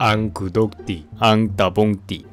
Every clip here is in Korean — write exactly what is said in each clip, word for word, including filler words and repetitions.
앙구독띠 앙따봉띠.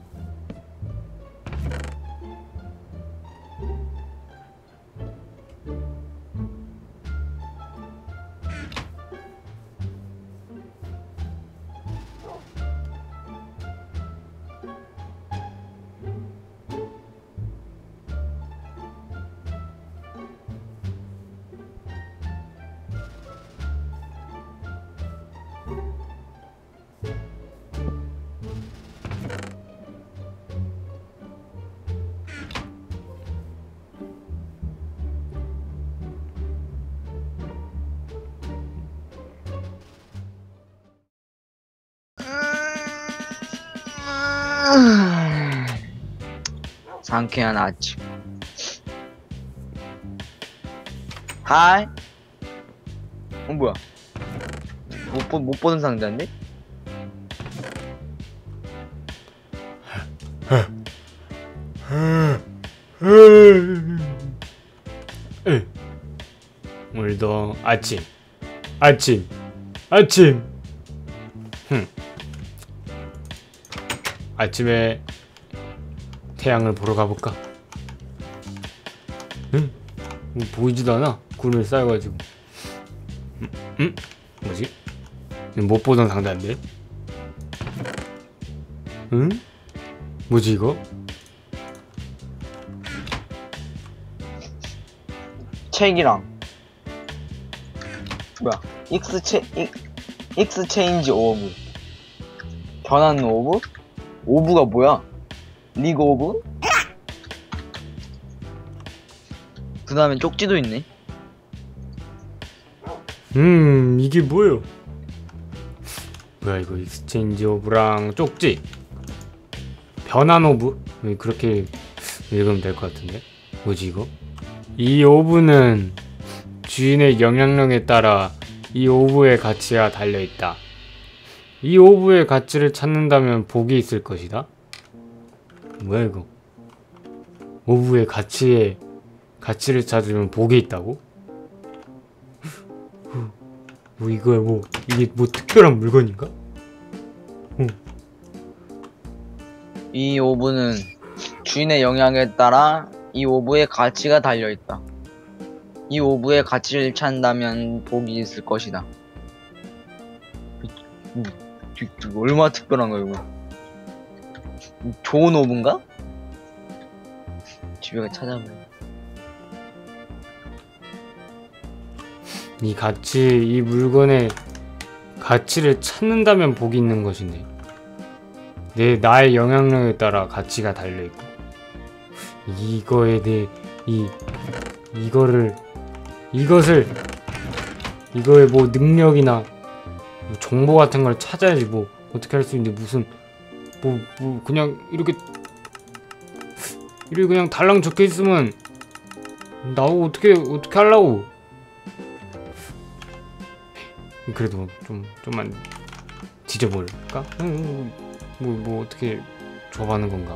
상쾌한 아침. 하이. 어 뭐야? 못, 보, 못 보는 상자인데? 오늘도 아침 아침 아침 흠. 아침에 태양을 보러 가볼까? 응? 뭐 보이지도 않아. 구름에 쌓여가지고. 응? 응? 뭐지? 못 보던 상자인데? 응? 뭐지 이거? 책이랑 뭐야? 익스체 익 익스체인지 오브. 변하는 오브? 오브가 뭐야? 리그 오브? 그 다음엔 쪽지도 있네. 음 이게 뭐예요? 뭐야 이거. 익스체인지 오브랑 쪽지, 변환 오브? 그렇게 읽으면 될 것 같은데. 뭐지 이거? 이 오브는 주인의 영향력에 따라 이 오브의 가치가 달려있다. 이 오브의 가치를 찾는다면 복이 있을 것이다. 뭐야 이거? 오브의 가치에 가치를 찾으면 복이 있다고? 뭐 이거야 뭐 이게 뭐 특별한 물건인가? 어. 이 오브는 주인의 영향에 따라 이 오브의 가치가 달려있다. 이 오브의 가치를 찾는다면 복이 있을 것이다. 음, 얼마나 특별한 거야 이거? 좋은 오브인가? 집에 가 찾아보자. 이 가치, 이 물건의 가치를 찾는다면 복이 있는 것이네. 내 나의 영향력에 따라 가치가 달려있고, 이거에 대해 이 이거를 이것을 이거의 뭐 능력이나 뭐 정보 같은 걸 찾아야지 뭐 어떻게 할 수 있는데, 무슨 뭐, 뭐 그냥 이렇게 이렇게 그냥 달랑 적혀 있으면 나보고 어떻게 어떻게 하려고. 그래도 좀 좀만 뒤져볼까? 뭐 뭐 어떻게 줘봐는 건가?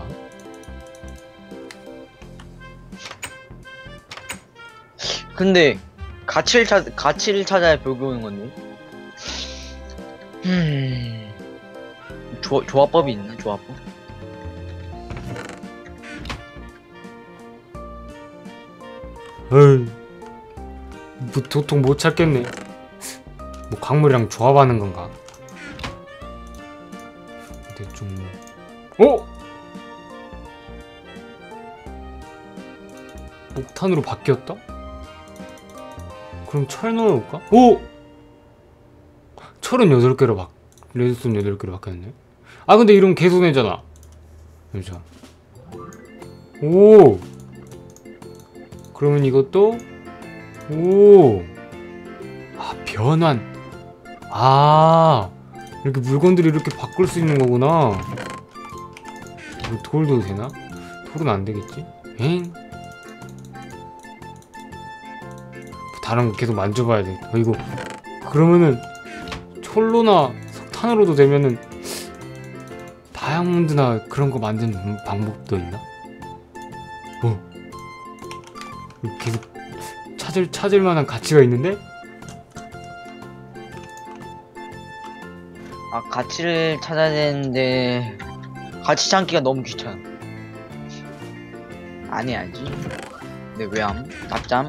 근데 가치를 찾 가치를 찾아야 벽이 오는 건데. 음. 조 조합법이 있나? 조합법? 에이, 뭐 도통 못 찾겠네. 뭐 광물이랑 조합하는 건가? 근데 좀 어? 목탄으로 바뀌었다? 그럼 철 넣어볼까? 오! 철은 여덟 개로 바 레드스톤 여덟 개로 바뀌었네. 아 근데 이러면 개손해잖아. 잠시만. 오! 그러면 이것도 오! 아 변환. 아 이렇게 물건들이 이렇게 바꿀 수 있는 거구나. 이거 돌도 되나? 돌은 안 되겠지? 엥? 다른 거 계속 만져봐야 돼. 어, 이거 그러면은 철로나 석탄으로도 되면은 다이아몬드나 그런 거 만드는 방법도 있나? 어 계속 찾을 찾을 만한 가치가 있는데? 아, 가치를 찾아야 되는데 가치 찾기가 너무 귀찮아. 안 해야지. 근데 왜 암? 낮잠?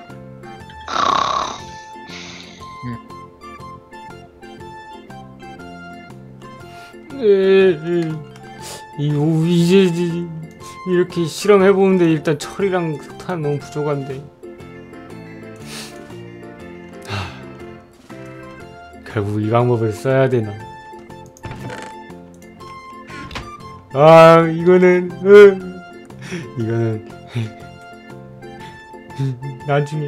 에, 이 오, 이제 이렇게 실험해보는데 일단 철이랑 석탄 너무 부족한데. 하, 결국 이 방법을 써야 되나? 아, 이거는 으, 이거는 나중에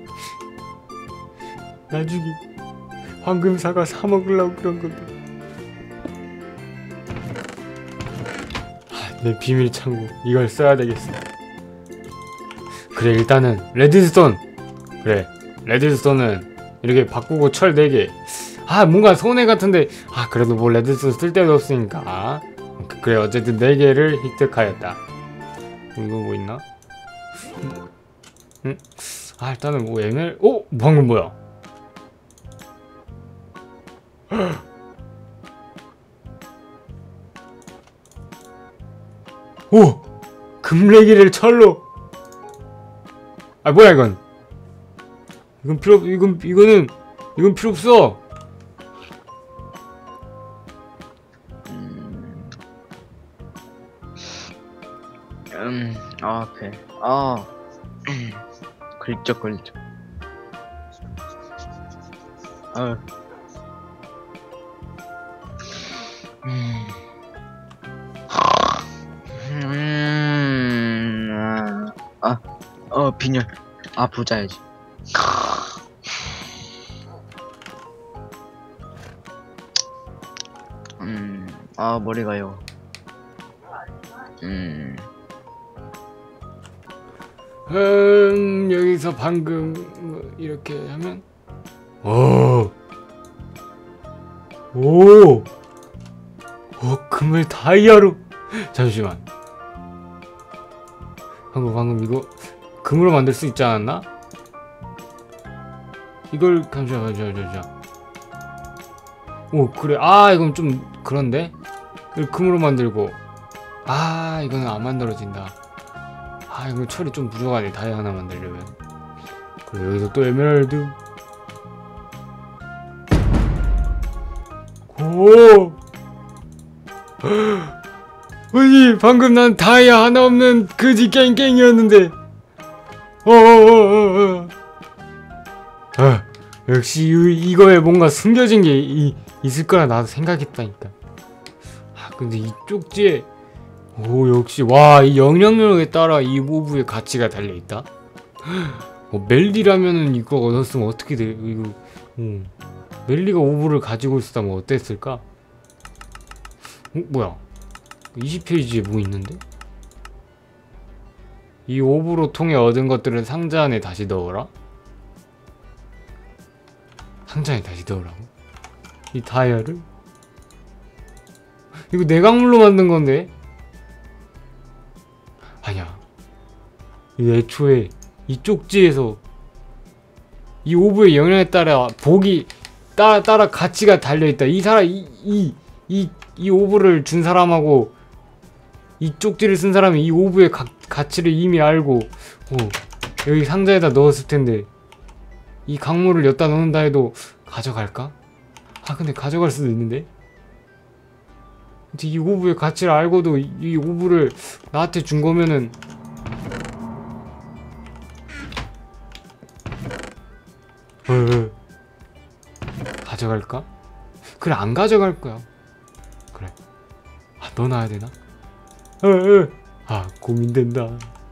나중에 황금사가 사 먹으려고 그런 건데. 내 비밀 창고 이걸 써야 되겠어. 그래, 일단은 레드스톤. 그래, 레드스톤은 이렇게 바꾸고 철 네 개. 아, 뭔가 손해 같은데. 아, 그래도 뭐 레드스톤 쓸 데도 없으니까. 그래, 어쨌든 네 개를 획득하였다. 이거 뭐 있나? 응? 아, 일단은 뭐 에메랄. 오! 방금 뭐야? 오! 금레기를 철로. 아, 뭐야 이건? 이건 필요 없, 이건 이거는 이건 필요 없어. 음, 음, 아, 오케이. 아, 글쩍 글쩍. 아, 음. 음, 아, 어, 빈혈. 아, 부자야지. 음, 아, 머리가요. 음, 음, 여기서 방금 뭐 이렇게 하면 오, 오, 오, 금을 다이아로. 잠시만. 방금 방금 이거 금으로 만들 수 있지 않았나? 이걸 잠시만 잠시만 잠시만. 오, 그래. 아, 이건 좀 그런데? 이걸 금으로 만들고. 아, 이거는 안 만들어진다. 아, 이거 철이 좀 부족하네. 다이아 하나 만들려면. 그리고 여기서 또 에메랄드. 오! 아니, 방금 난 다이아 하나 없는 그지 깽깽이었는데. 어어어어어. 아, 역시 이, 이거에 뭔가 숨겨진 게 이, 있을 거라 나도 생각했다니까. 아, 근데 이 쪽지에 오, 역시 와, 이 영향력에 따라 이 오브의 가치가 달려있다. 어, 멜리라면은 이거 얻었으면 어떻게 돼? 이거 음. 멜리가 오브를 가지고 있었다면 어땠을까? 어, 뭐야? 이십 페이지에 뭐 있는데? 이 오브로 통해 얻은 것들은 상자 안에 다시 넣어라? 상자 안에 다시 넣으라고? 이 다이아를? 이거 내각물로 만든 건데? 아니야. 이 애초에 이 쪽지에서 이 오브의 영향에 따라 복이 따라 따라 가치가 달려있다. 이 사람 이 이 이 이 오브를 준 사람하고 이 쪽지를 쓴 사람이 이 오브의 가, 가치를 이미 알고 어, 여기 상자에다 넣었을 텐데 이 강물을 엿다 넣는다 해도 가져갈까? 아, 근데 가져갈 수도 있는데? 이 오브의 가치를 알고도 이, 이 오브를 나한테 준 거면은 어, 어. 가져갈까? 그래, 안 가져갈 거야. 그래. 아, 넣어놔야 되나? 어, 어. 아, 고민된다.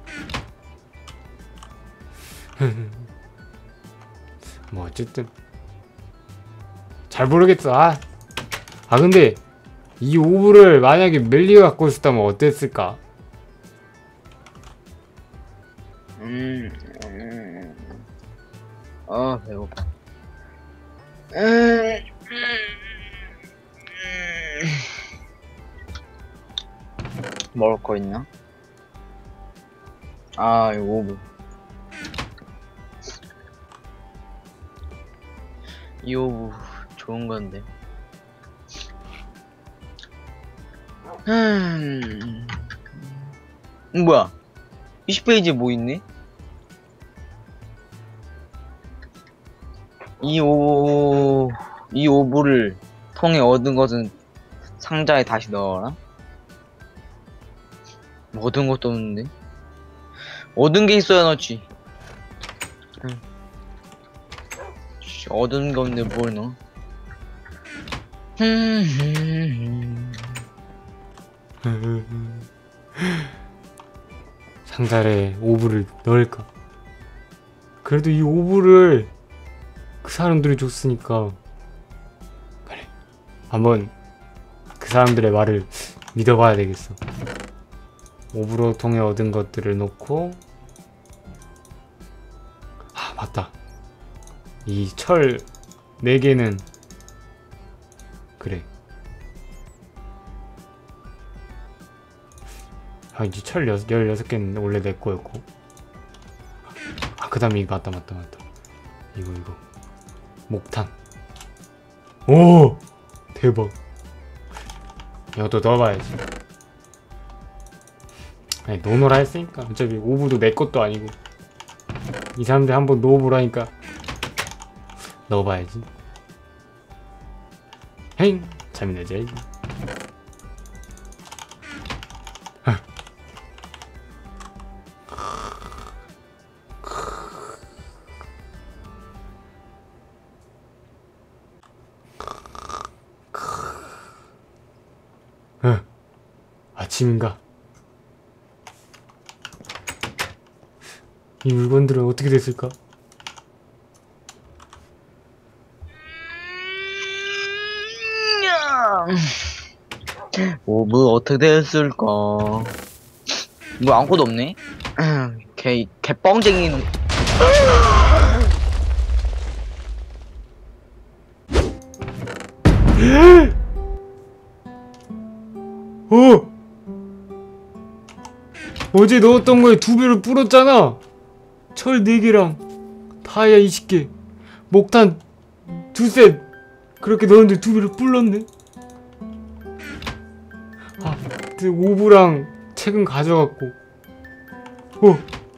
뭐 어쨌든 잘 모르겠어. 아, 아 근데 이 오브를 만약에 멜리가 갖고 있었다면 어땠을까? 음, 음, 아, 배고파. 음, 먹을 거 있나? 아, 이거 오브. 이 오브 좋은 건데. 음... 뭐야? 이십 페이지에 뭐 있네? 이 오... 이 오브를 통해 얻은 것은 상자에 다시 넣어라? 뭐 얻은 것도 없는데? 얻은 게 있어야 넣지. 응. 씨, 얻은 게 없는데 뭘 넣어? 상자에 오브를 넣을까? 그래도 이 오브를 그 사람들이 줬으니까 그래, 한번 그 사람들의 말을 믿어봐야 되겠어. 오브로 통해 얻은 것들을 놓고, 아 맞다, 이 철 네 개는 그래, 아 이제 철 열여섯 개는 원래 내 거였고, 아 그 다음에 이거 맞다 맞다 맞다 이거 이거 목탄. 오 대박. 이것도 넣어봐야지. 아니 넣어놓으라 했으니까. 어차피 오브도 내 것도 아니고 이 사람들 한번 넣어보라니까 넣어봐야지. 행 잠이 나지. 어, 아침인가? 이 물건들은 어떻게 됐을까? 오브 어떻게 됐을까? 뭐 아무것도 없네? 개, 개뻥쟁이 놈. 어! 어제 넣었던 거에 두 배로 불었잖아. 철 네 개랑 다이아 이십 개, 목탄 두 셋 그렇게 넣었는데 두 배로 불렀네. 아, 그 오브랑 책은 가져갔고. 어,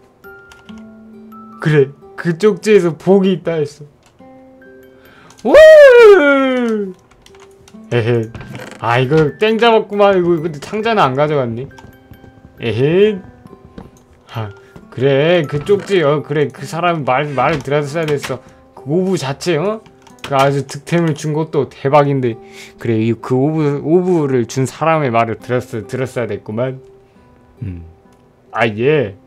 그래, 그 쪽지에서 복이 있다 했어. 오! 에헤, 아 이거 땡 잡았구만. 이거 근데 상자는 안 가져갔네. 에헤. 아 그래, 그 쪽지, 어 그래, 그 사람 말 말을 들었어야 됐어. 그 오브 자체, 어? 그 아주 득템을 준 것도 대박인데, 그래, 이 그 오브 오브를 준 사람의 말을 들었어 들었어야 됐구만. 음, 아 예.